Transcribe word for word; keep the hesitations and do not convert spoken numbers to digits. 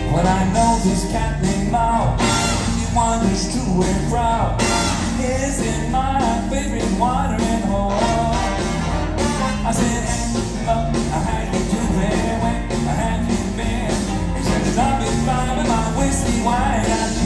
When I know this cat named Mao, he wanders to and fro. Is in my favorite watering hole. I said, hey, look, how you doing? Where have you been? He said, I've been fine with my whiskey wine.